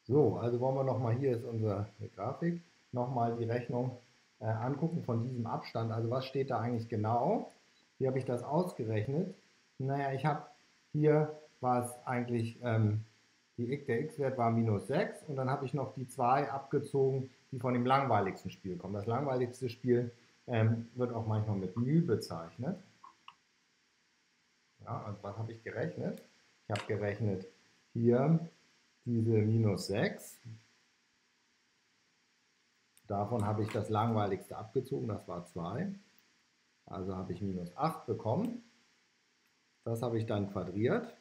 So, also wollen wir nochmal, hier ist unsere Grafik, nochmal die Rechnung angucken von diesem Abstand. Also was steht da eigentlich genau? Wie habe ich das ausgerechnet? Naja, ich habe hier, war es eigentlich, der x-Wert war minus 6 und dann habe ich noch die 2 abgezogen, die von dem langweiligsten Spiel kommen. Das langweiligste Spiel wird auch manchmal mit μ bezeichnet. Ja, also was habe ich gerechnet? Ich habe gerechnet hier diese minus 6. Davon habe ich das langweiligste abgezogen, das war 2. Also habe ich minus 8 bekommen. Das habe ich dann quadriert.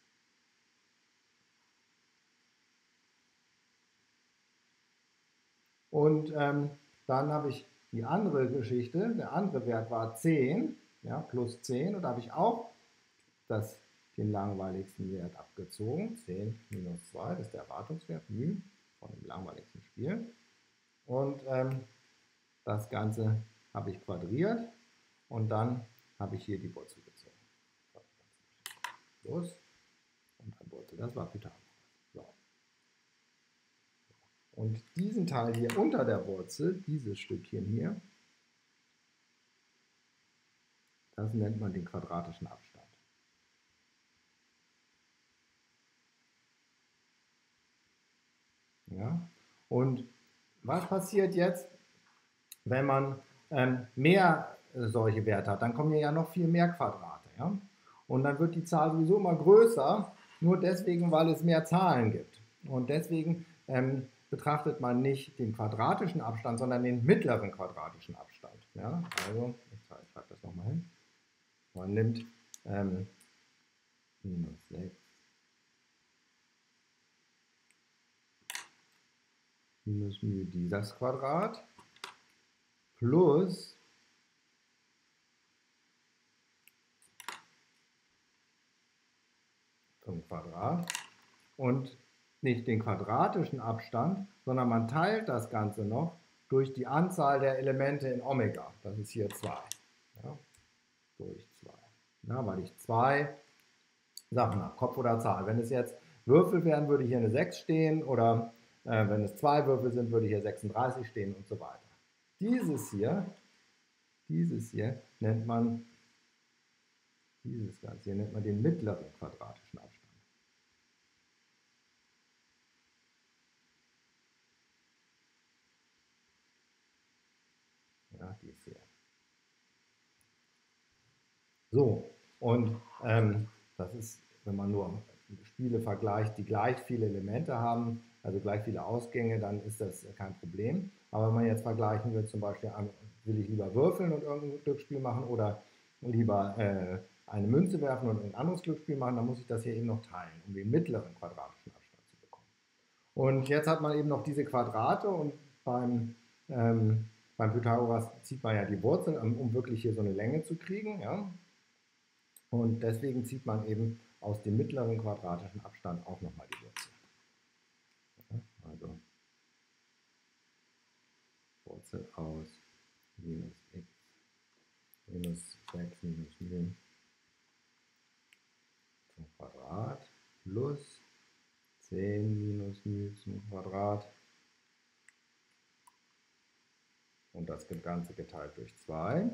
Und dann habe ich die andere Geschichte, der andere Wert war 10, ja, plus 10. Und da habe ich auch den langweiligsten Wert abgezogen. 10 minus 2, das ist der Erwartungswert, μ, von dem langweiligsten Spiel. Und das Ganze habe ich quadriert und dann habe ich hier die Wurzel gezogen. Plus und dann Wurzel, das war Pythagoras. So. Und diesen Teil hier unter der Wurzel, dieses Stückchen hier, das nennt man den quadratischen Abstand. Ja? Und was passiert jetzt, wenn man mehr solche Werte hat? Dann kommen hier ja noch viel mehr Quadrate. Ja? Und dann wird die Zahl sowieso immer größer, nur deswegen, weil es mehr Zahlen gibt. Und deswegen betrachtet man nicht den quadratischen Abstand, sondern den mittleren quadratischen Abstand. Ja? Also, ich schreibe das nochmal hin. Man nimmt minus 6 minus μ dieses Quadrat plus zum Quadrat und nicht den quadratischen Abstand, sondern man teilt das Ganze noch durch die Anzahl der Elemente in Omega. Das ist hier 2. Ja, durch 2. Ja, weil ich 2 Sachen habe, Kopf oder Zahl. Wenn es jetzt Würfel wären, würde hier eine 6 stehen oder wenn es 2 Würfel sind, würde hier 36 stehen und so weiter. Dieses hier nennt man, dieses Ganze hier nennt man den mittleren quadratischen Abstand. Ja, dies hier. So, und das ist, wenn man nur Spiele vergleicht, die gleich viele Elemente haben, also gleich viele Ausgänge, dann ist das kein Problem. Aber wenn man jetzt vergleichen will, zum Beispiel, will ich lieber würfeln und irgendein Glücksspiel machen oder lieber eine Münze werfen und ein anderes Glücksspiel machen, dann muss ich das hier eben noch teilen, um den mittleren quadratischen Abstand zu bekommen. Und jetzt hat man eben noch diese Quadrate und beim Pythagoras zieht man ja die Wurzel, um wirklich hier so eine Länge zu kriegen. Ja? Und deswegen zieht man eben aus dem mittleren quadratischen Abstand auch nochmal die Wurzel. Ja, also Wurzel aus minus x minus 6 minus μ zum Quadrat plus 10 minus μ zum Quadrat und das Ganze geteilt durch 2.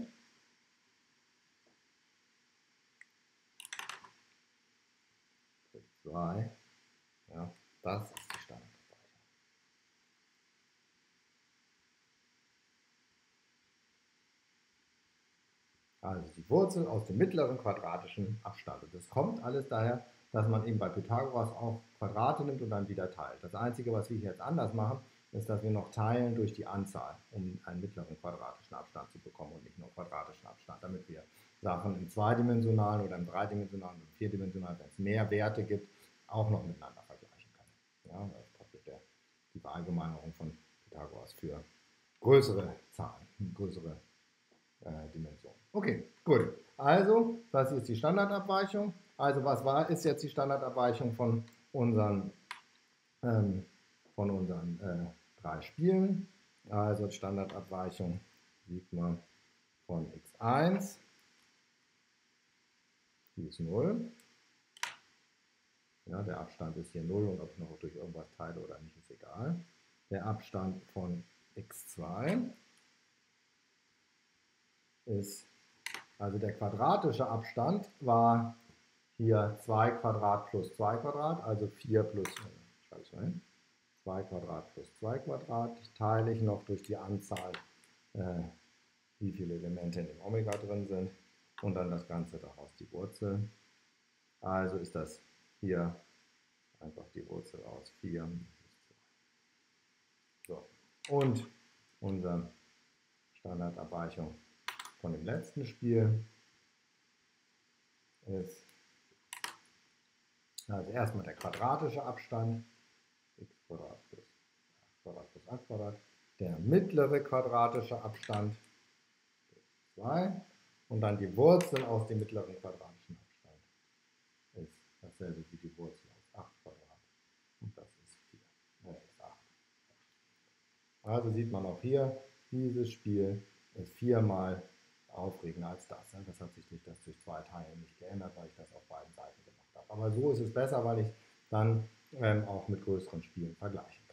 Durch 2. Ja, das ist die Standardabweichung. Also die Wurzel aus dem mittleren quadratischen Abstand. Und das kommt alles daher, dass man eben bei Pythagoras auch Quadrate nimmt und dann wieder teilt. Das Einzige, was wir hier jetzt anders machen, ist, dass wir noch teilen durch die Anzahl, um einen mittleren quadratischen Abstand zu bekommen und nicht nur quadratischen Abstand, damit wir Sachen im zweidimensionalen oder im dreidimensionalen oder im vierdimensionalen, wenn es mehr Werte gibt, auch noch miteinander vergleichen können. Ja, das ist praktisch die Verallgemeinerung von Pythagoras für größere Zahlen, größere Dimension. Okay, gut. Also, das ist die Standardabweichung. Also, ist jetzt die Standardabweichung von unseren 3 Spielen? Also, Standardabweichung sieht man von x1, die ist 0. Ja, der Abstand ist hier 0 und ob ich noch durch irgendwas teile oder nicht, ist Abstand von x2 ist, also der quadratische Abstand war hier 2 Quadrat plus 2 Quadrat, also 4 plus 2 Quadrat plus 2 Quadrat, teile ich noch durch die Anzahl, wie viele Elemente in dem Omega drin sind und dann das Ganze daraus die Wurzel. Also ist das hier einfach die Wurzel aus 4. So. Und unsere Standardabweichung von dem letzten Spiel ist also erstmal der quadratische Abstand, x Quadrat plus 8 Quadrat plus 8 Quadrat, der mittlere quadratische Abstand, 2, und dann die Wurzel aus dem mittleren quadratischen Abstand ist dasselbe wie die Wurzel aus 8 Quadrat, und das ist 4, ist 8. Also sieht man auch hier, dieses Spiel ist 4-mal aufregender als das. Das hat sich durch das durch 2 Teilen nicht geändert, weil ich das auf beiden Seiten gemacht habe. Aber so ist es besser, weil ich dann auch mit größeren Spielen vergleichen kann.